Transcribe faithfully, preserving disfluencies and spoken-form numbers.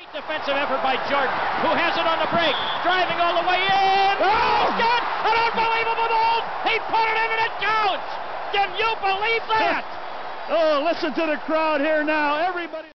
Defensive effort by Jordan, who has it on the break, driving all the way in. Oh, he's got an unbelievable move. He put it in and it counts. Can you believe that? Oh, listen to the crowd here now. Everybody.